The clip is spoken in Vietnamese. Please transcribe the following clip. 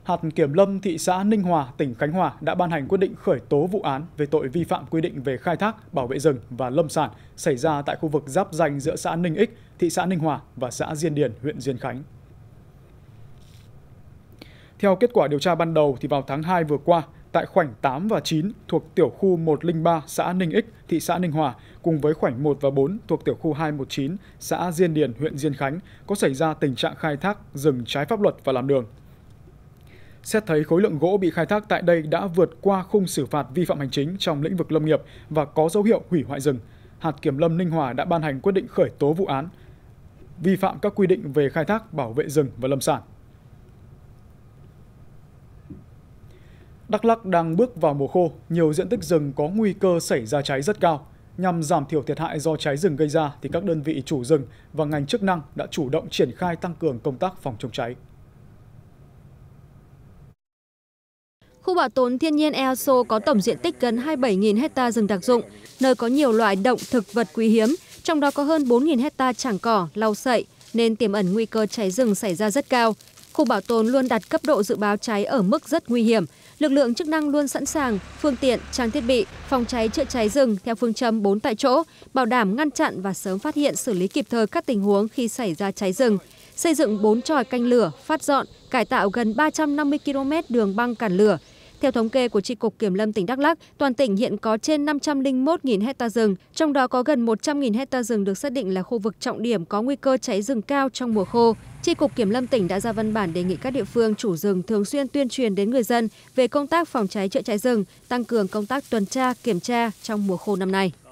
Hạt Kiểm lâm thị xã Ninh Hòa, tỉnh Khánh Hòa đã ban hành quyết định khởi tố vụ án về tội vi phạm quy định về khai thác, bảo vệ rừng và lâm sản xảy ra tại khu vực giáp ranh giữa xã Ninh Ích, thị xã Ninh Hòa và xã Diên Điền, huyện Diên Khánh. Theo kết quả điều tra ban đầu, thì vào tháng 2 vừa qua, tại khoảnh 8 và 9 thuộc tiểu khu 103 xã Ninh Ích, thị xã Ninh Hòa, cùng với khoảnh 1 và 4 thuộc tiểu khu 219 xã Diên Điền, huyện Diên Khánh, có xảy ra tình trạng khai thác rừng trái pháp luật và làm đường. Xét thấy khối lượng gỗ bị khai thác tại đây đã vượt qua khung xử phạt vi phạm hành chính trong lĩnh vực lâm nghiệp và có dấu hiệu hủy hoại rừng, Hạt Kiểm lâm Ninh Hòa đã ban hành quyết định khởi tố vụ án vi phạm các quy định về khai thác, bảo vệ rừng và lâm sản. Đắk Lắk đang bước vào mùa khô, nhiều diện tích rừng có nguy cơ xảy ra cháy rất cao. Nhằm giảm thiểu thiệt hại do cháy rừng gây ra, thì các đơn vị chủ rừng và ngành chức năng đã chủ động triển khai tăng cường công tác phòng chống cháy. Khu bảo tồn thiên nhiên Eo Xô có tổng diện tích gần 27.000 ha rừng đặc dụng, nơi có nhiều loại động thực vật quý hiếm, trong đó có hơn 4.000 ha trảng cỏ, lau sậy, nên tiềm ẩn nguy cơ cháy rừng xảy ra rất cao. Khu bảo tồn luôn đặt cấp độ dự báo cháy ở mức rất nguy hiểm. Lực lượng chức năng luôn sẵn sàng, phương tiện, trang thiết bị, phòng cháy chữa cháy rừng theo phương châm 4 tại chỗ, bảo đảm ngăn chặn và sớm phát hiện xử lý kịp thời các tình huống khi xảy ra cháy rừng. Xây dựng 4 chòi canh lửa, phát dọn, cải tạo gần 350 km đường băng cản lửa. Theo thống kê của Chi cục Kiểm lâm tỉnh Đắk Lắk, toàn tỉnh hiện có trên 501.000 ha rừng, trong đó có gần 100.000 ha rừng được xác định là khu vực trọng điểm có nguy cơ cháy rừng cao trong mùa khô. Chi cục Kiểm lâm tỉnh đã ra văn bản đề nghị các địa phương chủ rừng thường xuyên tuyên truyền đến người dân về công tác phòng cháy chữa cháy rừng, tăng cường công tác tuần tra, kiểm tra trong mùa khô năm nay.